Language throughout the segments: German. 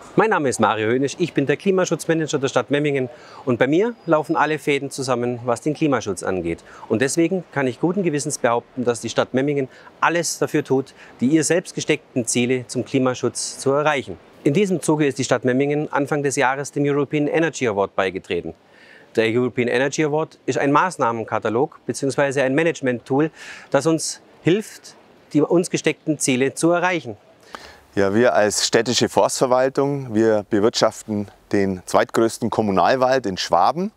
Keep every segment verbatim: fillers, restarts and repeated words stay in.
Mein Name ist Mario Hönisch, ich bin der Klimaschutzmanager der Stadt Memmingen und bei mir laufen alle Fäden zusammen, was den Klimaschutz angeht. Und deswegen kann ich guten Gewissens behaupten, dass die Stadt Memmingen alles dafür tut, die ihr selbst gesteckten Ziele zum Klimaschutz zu erreichen. In diesem Zuge ist die Stadt Memmingen Anfang des Jahres dem European Energy Award beigetreten. Der European Energy Award ist ein Maßnahmenkatalog bzw. ein Management-Tool, das uns hilft, die uns gesteckten Ziele zu erreichen. Ja, wir als städtische Forstverwaltung, wir bewirtschaften den zweitgrößten Kommunalwald in Schwaben.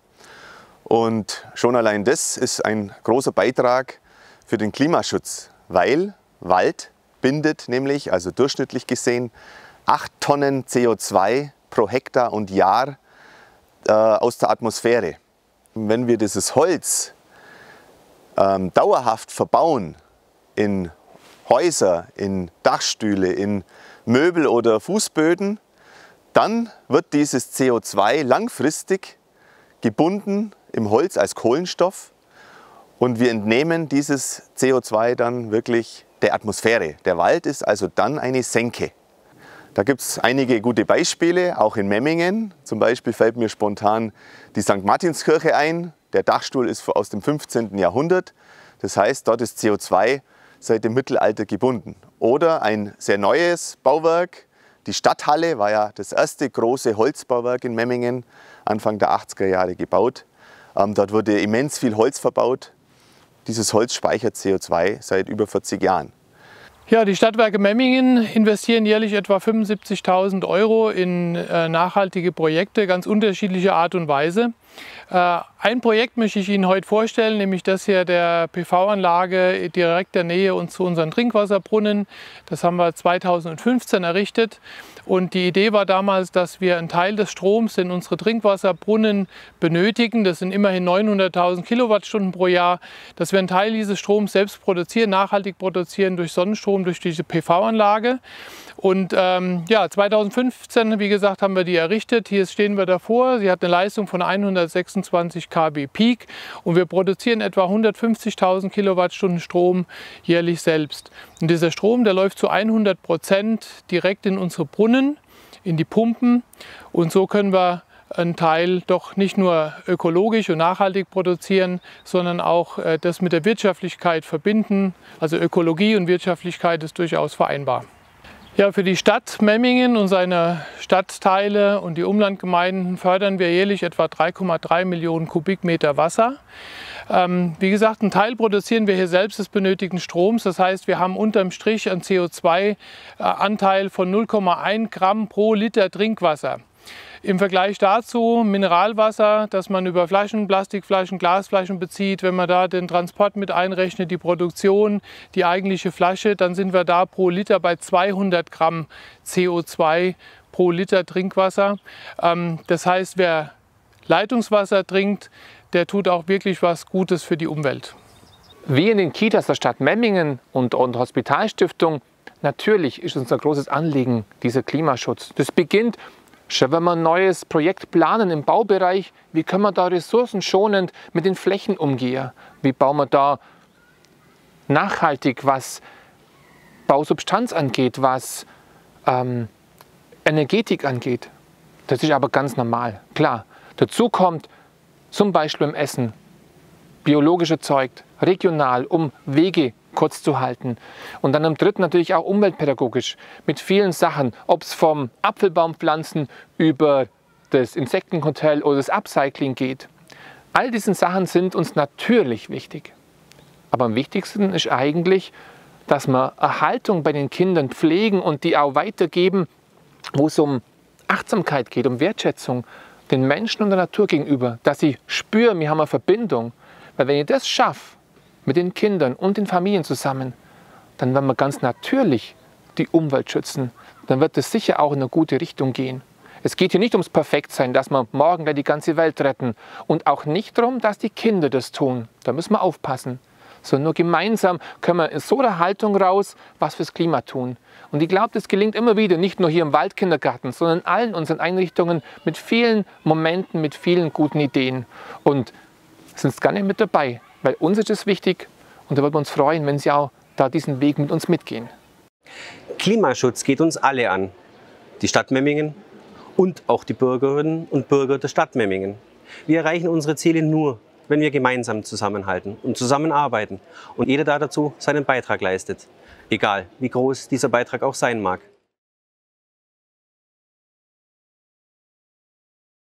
Und schon allein das ist ein großer Beitrag für den Klimaschutz, weil Wald bindet nämlich, also durchschnittlich gesehen, acht Tonnen C O zwei pro Hektar und Jahr äh, aus der Atmosphäre. Und wenn wir dieses Holz ähm, dauerhaft verbauen in Häuser, in Dachstühle, in Möbel oder Fußböden, dann wird dieses C O zwei langfristig gebunden im Holz als Kohlenstoff und wir entnehmen dieses C O zwei dann wirklich der Atmosphäre. Der Wald ist also dann eine Senke. Da gibt es einige gute Beispiele, auch in Memmingen. Zum Beispiel fällt mir spontan die Sankt Martinskirche ein. Der Dachstuhl ist aus dem fünfzehnten Jahrhundert. Das heißt, dort ist C O zwei seit dem Mittelalter gebunden. Oder ein sehr neues Bauwerk, die Stadthalle war ja das erste große Holzbauwerk in Memmingen, Anfang der achtziger Jahre gebaut. Ähm, dort wurde immens viel Holz verbaut. Dieses Holz speichert C O zwei seit über vierzig Jahren. Ja, die Stadtwerke Memmingen investieren jährlich etwa fünfundsiebzigtausend Euro in äh, nachhaltige Projekte, ganz unterschiedlicher Art und Weise. Äh, ein Projekt möchte ich Ihnen heute vorstellen, nämlich das hier der P V-Anlage direkt der Nähe und zu unseren Trinkwasserbrunnen. Das haben wir zweitausendfünfzehn errichtet. Und die Idee war damals, dass wir einen Teil des Stroms, den unsere Trinkwasserbrunnen benötigen, das sind immerhin neunhunderttausend Kilowattstunden pro Jahr, dass wir einen Teil dieses Stroms selbst produzieren, nachhaltig produzieren durch Sonnenstrom, durch diese P V-Anlage. Und ähm, ja, zweitausendfünfzehn, wie gesagt, haben wir die errichtet. Hier stehen wir davor. Sie hat eine Leistung von hundertsechsundzwanzig Kilowatt Peak und wir produzieren etwa hundertfünfzigtausend Kilowattstunden Strom jährlich selbst. Und dieser Strom, der läuft zu hundert Prozent direkt in unsere Brunnen, in die Pumpen. Und so können wir einen Teil doch nicht nur ökologisch und nachhaltig produzieren, sondern auch äh, das mit der Wirtschaftlichkeit verbinden. Also Ökologie und Wirtschaftlichkeit ist durchaus vereinbar. Ja, für die Stadt Memmingen und seine Stadtteile und die Umlandgemeinden fördern wir jährlich etwa drei Komma drei Millionen Kubikmeter Wasser. Ähm, wie gesagt, einen Teil produzieren wir hier selbst des benötigten Stroms. Das heißt, wir haben unterm Strich einen C O zwei Anteil von null Komma eins Gramm pro Liter Trinkwasser. Im Vergleich dazu Mineralwasser, das man über Flaschen, Plastikflaschen, Glasflaschen bezieht, wenn man da den Transport mit einrechnet, die Produktion, die eigentliche Flasche, dann sind wir da pro Liter bei zweihundert Gramm C O zwei pro Liter Trinkwasser. Das heißt, wer Leitungswasser trinkt, der tut auch wirklich was Gutes für die Umwelt. Wie in den Kitas der Stadt Memmingen und der Hospitalstiftung, natürlich ist uns ein großes Anliegen dieser Klimaschutz. Das beginnt schon, wenn wir ein neues Projekt planen im Baubereich, wie können wir da ressourcenschonend mit den Flächen umgehen? Wie bauen wir da nachhaltig, was Bausubstanz angeht, was ähm, Energetik angeht? Das ist aber ganz normal, klar. Dazu kommt zum Beispiel im Essen biologisch erzeugt, regional, um Wege kurz zu halten. Und dann am dritten natürlich auch umweltpädagogisch mit vielen Sachen, ob es vom Apfelbaumpflanzen über das Insektenhotel oder das Upcycling geht. All diese Sachen sind uns natürlich wichtig. Aber am wichtigsten ist eigentlich, dass wir Erhaltung bei den Kindern pflegen und die auch weitergeben, wo es um Achtsamkeit geht, um Wertschätzung den Menschen und der Natur gegenüber, dass sie spüren, wir haben eine Verbindung. Weil wenn ich das schaffe, mit den Kindern und den Familien zusammen, dann werden wir ganz natürlich die Umwelt schützen. Dann wird es sicher auch in eine gute Richtung gehen. Es geht hier nicht ums Perfektsein, dass wir morgen gleich die ganze Welt retten. Und auch nicht darum, dass die Kinder das tun. Da müssen wir aufpassen. Sondern nur gemeinsam können wir in so einer Haltung raus, was fürs Klima tun. Und ich glaube, das gelingt immer wieder, nicht nur hier im Waldkindergarten, sondern in allen unseren Einrichtungen mit vielen Momenten, mit vielen guten Ideen. Und sind gerne mit dabei, weil uns ist es wichtig und da würden wir uns freuen, wenn Sie auch da diesen Weg mit uns mitgehen. Klimaschutz geht uns alle an. Die Stadt Memmingen und auch die Bürgerinnen und Bürger der Stadt Memmingen. Wir erreichen unsere Ziele nur, wenn wir gemeinsam zusammenhalten und zusammenarbeiten und jeder da dazu seinen Beitrag leistet, egal wie groß dieser Beitrag auch sein mag.